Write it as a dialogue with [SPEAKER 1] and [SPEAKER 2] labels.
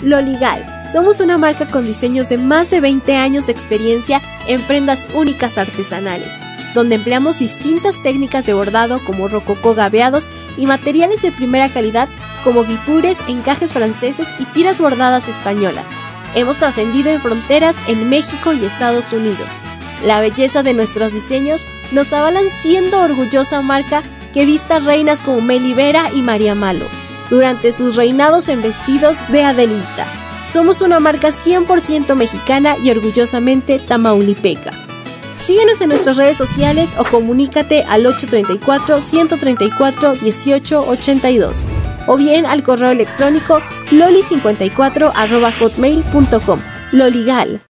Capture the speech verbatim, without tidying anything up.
[SPEAKER 1] Loligal. Somos una marca con diseños de más de veinte años de experiencia en prendas únicas artesanales, donde empleamos distintas técnicas de bordado como rococó gabeados y materiales de primera calidad como guipures, encajes franceses y tiras bordadas españolas. Hemos trascendido en fronteras en México y Estados Unidos. La belleza de nuestros diseños nos avalan siendo orgullosa marca que vista reinas como Meli Vera y María Malo durante sus reinados en vestidos de Adelita. Somos una marca cien por ciento mexicana y orgullosamente tamaulipeca. Síguenos en nuestras redes sociales o comunícate al ocho tres cuatro, uno tres cuatro, uno ocho ocho dos o bien al correo electrónico loli cincuenta y cuatro arroba hotmail punto com. Loligal.